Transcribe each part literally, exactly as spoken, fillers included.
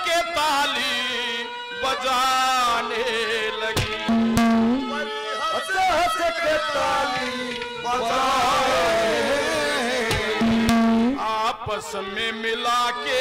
के ताली बजाने लगी। हंस हंस के ताली बजाए, आपस में मिला के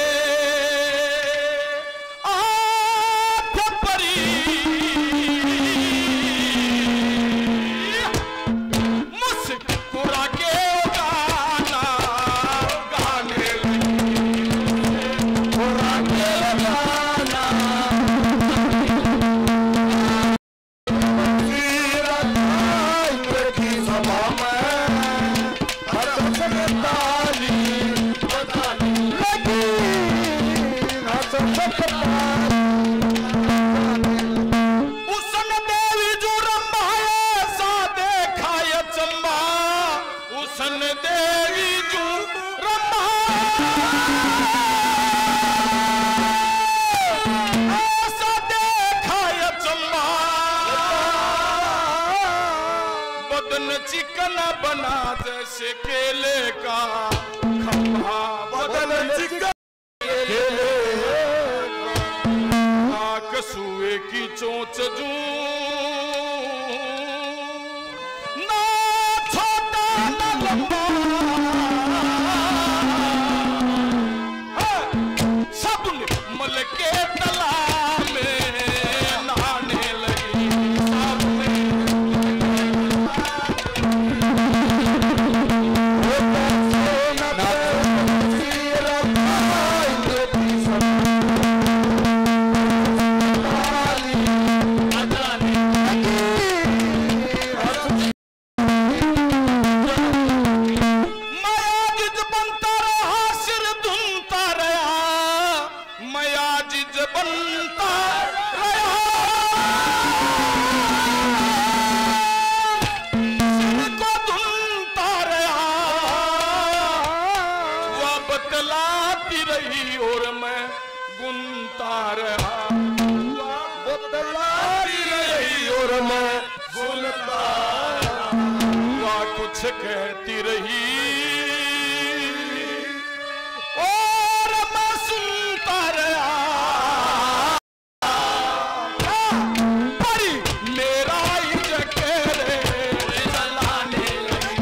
चिकन बना जैसे केले का खंभा, बदन चिकन केले का कसूए की चोंच जू ना छोटा ना लंबा, सब मल के तला में नहाने लगी। बतलाती रही और मैं गुनता रहा, बतलाती रही और मैं गुनता रहा, वह कुछ कहती रही और मैं सुनता रहा। परी मेरा इजकेरे जलाने लगी,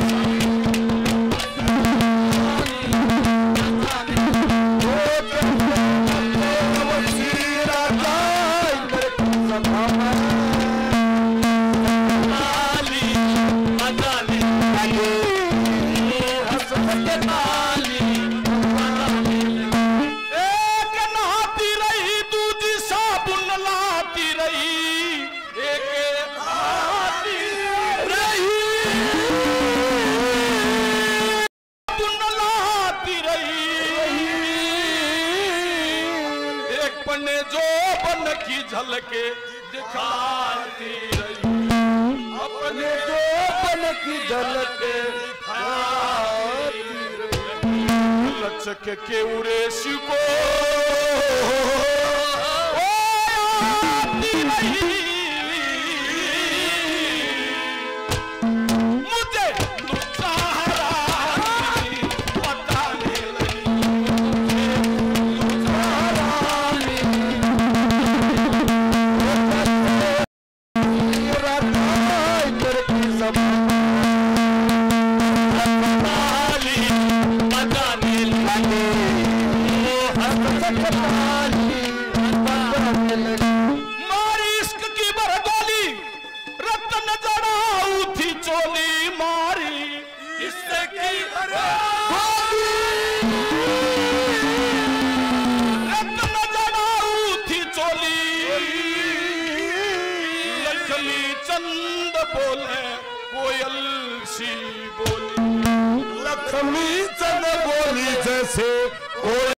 एक नहाती रही दूजी साबुन लाती रही, एक नहाती रही साबुन लाती रही, एक पन्ने जो बन की झलके दिखाती रही, अपने जो बन की झलके दिखाती रही। लचक के उरेशी को आती रही, मुझे नुकसारा बताने लगी, मारी इश्क की बरगोली रतन जड़ाऊ थी चोली, मारी इश्क की बरगोली रतन जड़ाऊ थी चोली, लक्ष्मी चंद बोले कोयल सी बोली, लक्ष्मी चंद बोली जैसे